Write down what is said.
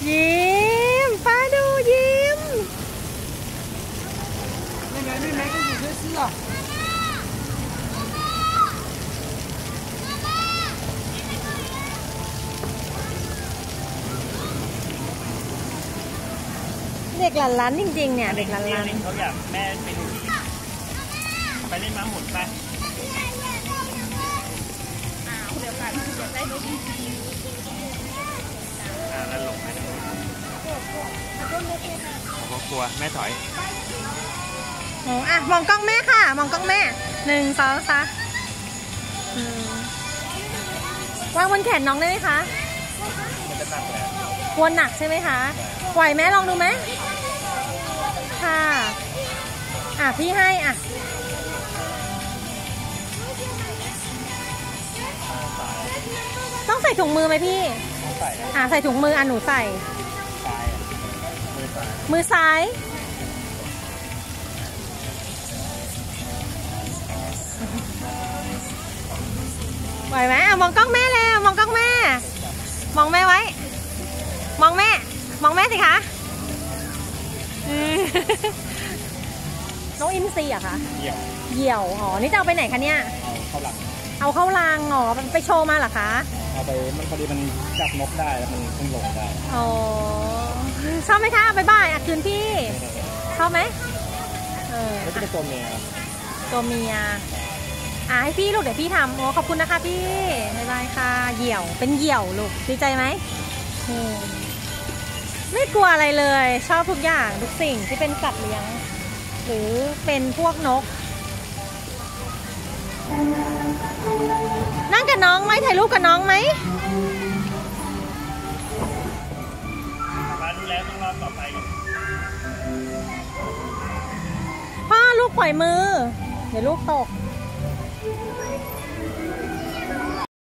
ยิ้มป้าดูยิ้ม那个妹妹跟你说是啊。 เด็กหลานล้านจริงๆเนี่ยเด็กหลานล้านเขาอยากแม่ไปดูไปเล่นม้าหมุนไปเดี๋ยวกันอยากได้รถดีๆแล้วหลงไปนะเขากลัวแม่ถอยโอ้อะมองกล้องแม่ค่ะมองกล้องแม่1 2 3วางบนแขนน้องได้ไหมคะมันจะหนักเลยกลัวหนักใช่ไหมคะไหวไหมลองดูไหมค่ะพี่ให้ต้องใส่ถุงมือไหมพี่ใส่ถุงมือหนูใส่มือซ้ายไหวไหมมองกล้องแม่แล้วมองกล้องแม่มองแม่ไว้มองแม่สิคะน้องอินซีอะคะเหยี่ยวอ๋อนี่จะเอาไปไหนคะเนี่ยเอาเข้ารังอ๋อไปโชว์มาเหรอคะเอาไปมันพอดีมันจับนกได้แล้วมันคงหลงได้อ๋อชอบไหมคะบ๊ายบายคืนพี่ชอบไหมแล้วจะเป็นตัวเมียให้พี่ลูกเดี๋ยวพี่ทำโอ้ขอบคุณนะคะพี่บ๊ายบายค่ะเหยี่ยวเป็นเหยี่ยวลูกดีใจไหมไม่กลัวอะไรเลยชอบทุกอย่างทุกสิ่งที่เป็นสัตว์เลี้ยงหรือเป็นพวกนกนั่งกับน้องไหมถ่ายรูปกับน้องไหมมาดูแลต้องรอบต่อไปพ่อลูกปล่อยมือเดี๋ยวลูกตก